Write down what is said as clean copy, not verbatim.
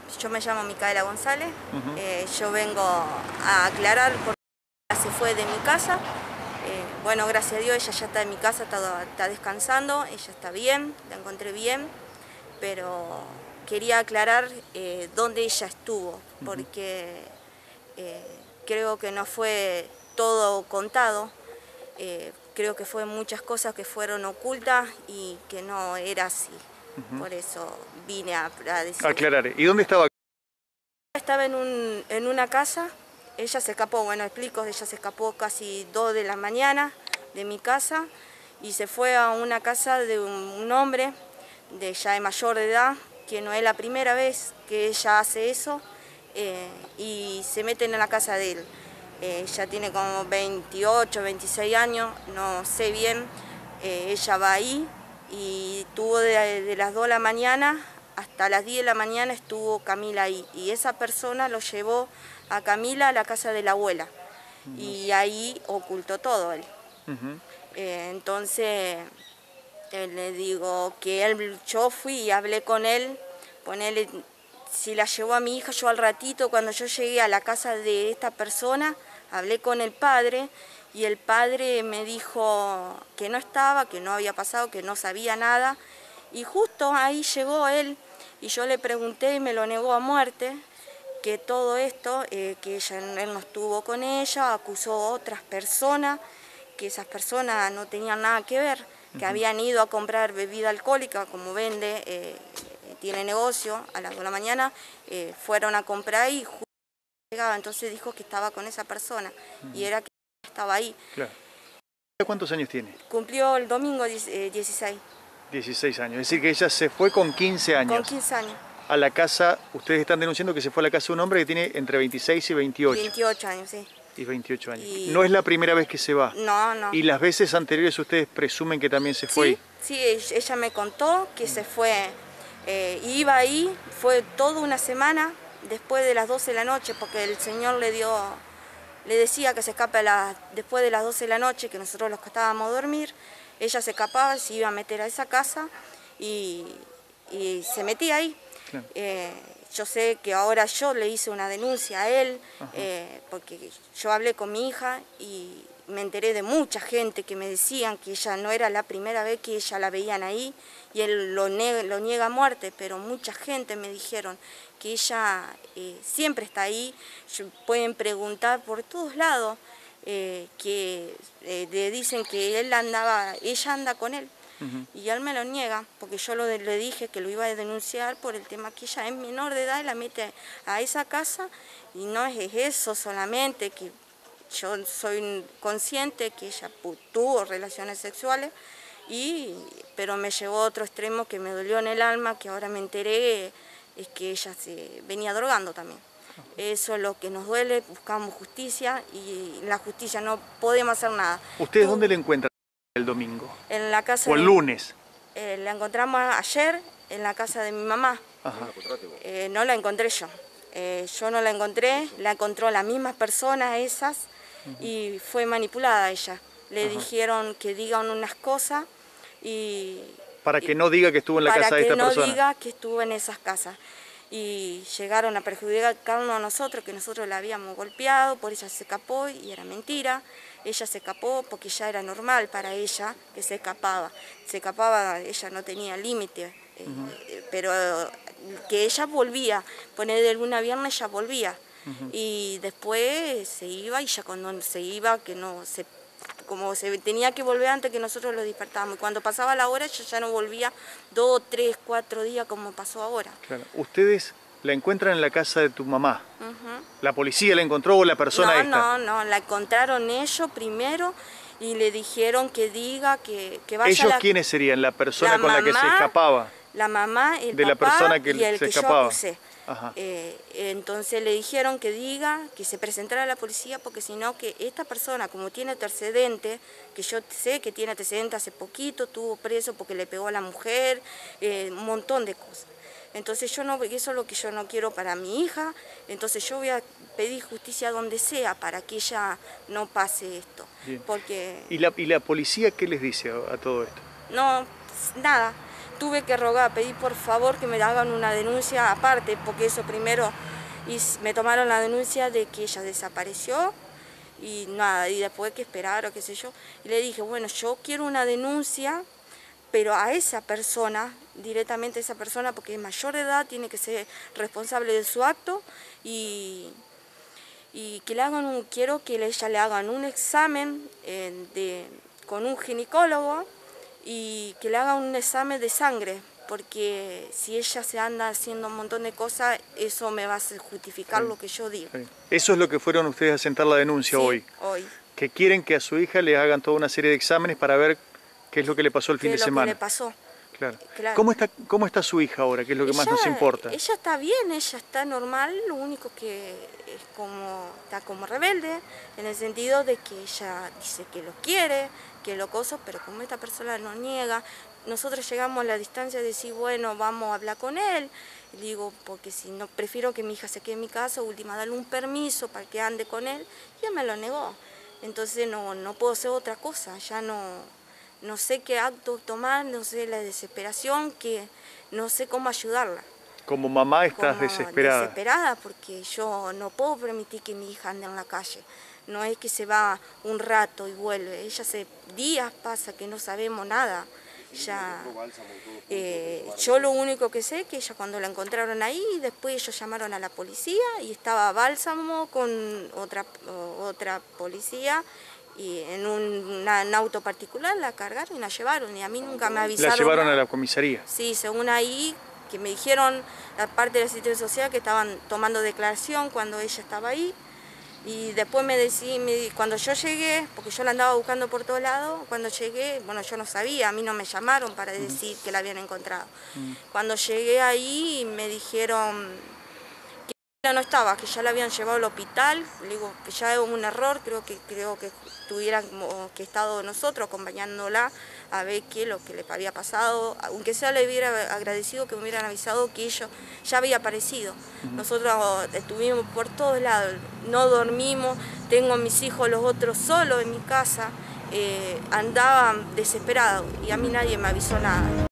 yo me llamo Micaela González. Yo vengo a aclarar por qué se fue de mi casa. Bueno, gracias a Dios ella ya está en mi casa, está descansando, ella está bien, la encontré bien, pero quería aclarar dónde ella estuvo, porque creo que no fue todo contado. Creo que fue muchas cosas que fueron ocultas y que no era así. Por eso vine a decir. Aclarar. ¿Y dónde estaba? Estaba en una casa, ella se escapó, bueno, explico, ella se escapó casi 2 de la mañana de mi casa y se fue a una casa de un hombre ya de mayor de edad, que no es la primera vez que ella hace eso, y se meten en la casa de él. Ella tiene como 28, 26 años, no sé bien, ella va ahí y estuvo de las 2 de la mañana hasta las 10 de la mañana estuvo Camila ahí, y esa persona lo llevó a Camila a la casa de la abuela, y ahí ocultó todo él. Entonces, le digo que yo fui y hablé con él, ponele, si la llevó a mi hija, yo al ratito, cuando yo llegué a la casa de esta persona, hablé con el padre, y el padre me dijo que no estaba, que no había pasado, que no sabía nada, y justo ahí llegó él, y yo le pregunté y me lo negó a muerte, que todo esto, que él no estuvo con ella, acusó a otras personas, que esas personas no tenían nada que ver, que habían ido a comprar bebida alcohólica, como vende, tiene negocio, a las 2 de la mañana, fueron a comprar y justo llegaba, entonces dijo que estaba con esa persona, y era que estaba ahí. Claro. ¿Cuántos años tiene? Cumplió el domingo 16. 16 años, es decir que ella se fue con 15 años. Con 15 años. A la casa, ustedes están denunciando que se fue a la casa de un hombre que tiene entre 26 y 28. 28 años, sí. Y 28 años. No es la primera vez que se va. No, no. ¿Y las veces anteriores ustedes presumen que también se fue? Sí, ella me contó que se fue, iba ahí, fue toda una semana después de las 12 de la noche, porque el señor le decía que se escape después de las 12 de la noche, que nosotros los acostábamos a dormir. Ella se escapaba, se iba a meter a esa casa y se metía ahí. Claro. Yo sé que ahora yo le hice una denuncia a él, porque yo hablé con mi hija y me enteré de mucha gente que me decían que ella no era la primera vez que ella la veían ahí, y él lo niega a muerte, pero mucha gente me dijeron que ella siempre está ahí. Pueden preguntar por todos lados, que le dicen que ella anda con él. Y él me lo niega, porque yo le dije que lo iba a denunciar por el tema que ella es menor de edad y la mete a esa casa, y no es eso solamente, que yo soy consciente que ella tuvo relaciones sexuales, pero me llevó a otro extremo que me dolió en el alma, que ahora me enteré, es que ella se venía drogando también. Eso es lo que nos duele, buscamos justicia y en la justicia no podemos hacer nada. ¿Ustedes dónde le encuentran el domingo? En la casa. ¿O el lunes? La encontramos ayer en la casa de mi mamá. No la encontré yo. Yo no la encontré, la encontró las mismas personas esas, y fue manipulada ella. Le dijeron que digan unas cosas y... Para que no diga que estuvo en la casa de esta persona. Para que no diga que estuvo en esas casas. Y llegaron a perjudicarnos a nosotros, que nosotros la habíamos golpeado, por ella se escapó, y era mentira. Ella se escapó porque ya era normal para ella que se escapaba. Se escapaba, ella no tenía límite, pero que ella volvía, poner de luna a viernes ella volvía. Y después se iba, y ya cuando se iba, como se tenía que volver antes que nosotros lo despertábamos. Y cuando pasaba la hora, ella ya no volvía 2, 3, 4 días como pasó ahora. Claro. Ustedes la encuentran en la casa de tu mamá. ¿La policía la encontró o la persona esta? No, la encontraron ellos primero y le dijeron que diga que vaya. ¿Ellos quiénes serían? ¿La persona con la que se escapaba? La mamá, el papá, la persona que y el se que escapaba. Yo acusé. Entonces le dijeron que diga, que se presentara a la policía, porque si no, que esta persona, como tiene antecedentes, que yo sé que tiene antecedentes hace poquito, estuvo preso porque le pegó a la mujer, un montón de cosas. Entonces eso es lo que yo no quiero para mi hija, entonces yo voy a pedir justicia donde sea para que ella no pase esto. Porque... ¿Y la policía qué les dice a todo esto? No, nada. tuve que rogar, pedí por favor que me hagan una denuncia aparte, porque eso primero, y me tomaron la denuncia de que ella desapareció y nada, y después que esperar o qué sé yo. Y le dije, bueno, yo quiero una denuncia, pero a esa persona, directamente a esa persona, porque es mayor de edad, tiene que ser responsable de su acto y que le hagan quiero que ella le hagan un examen con un ginecólogo y que le hagan un examen de sangre, porque si ella se anda haciendo un montón de cosas, eso me va a justificar lo que yo digo. Eso es lo que fueron ustedes a sentar la denuncia hoy. Que quieren que a su hija le hagan toda una serie de exámenes para ver qué es lo que le pasó el fin de semana. ¿Qué le pasó? Claro. Claro. ¿Cómo está su hija ahora? ¿Qué es lo que más nos importa? Ella está bien, ella está normal, lo único que está como rebelde, en el sentido de que ella dice que lo quiere, que lo coso, pero como esta persona lo niega, nosotros llegamos a la distancia de decir, bueno, vamos a hablar con él, digo, porque si no, prefiero que mi hija se quede en mi casa, última, darle un permiso para que ande con él, y ella me lo negó, entonces no puedo hacer otra cosa, ya no sé qué acto tomar, no sé la desesperación, que no sé cómo ayudarla. Como mamá estás desesperada. Desesperada porque yo no puedo permitir que mi hija ande en la calle. No es que se va un rato y vuelve, ella hace días pasa que no sabemos nada. Yo lo único que sé es que ella cuando la encontraron ahí, después ellos llamaron a la policía y estaba Bálsamo con otra policía y en un auto particular la cargaron y la llevaron y a mí nunca me avisaron. ¿La llevaron a la comisaría? Sí, según ahí, que me dijeron la parte de la asistencia social que estaban tomando declaración cuando ella estaba ahí y después cuando yo llegué, porque yo la andaba buscando por todos lados, cuando llegué, bueno, yo no sabía, a mí no me llamaron para decir que la habían encontrado. Cuando llegué ahí me dijeron no estaba, que ya la habían llevado al hospital, le digo que ya es un error, creo que tuviéramos que estado nosotros acompañándola a ver qué es lo que le había pasado, aunque sea le hubiera agradecido que me hubieran avisado que ella ya había aparecido. Nosotros estuvimos por todos lados, no dormimos, tengo a mis hijos los otros solos en mi casa, andaban desesperados y a mí nadie me avisó nada.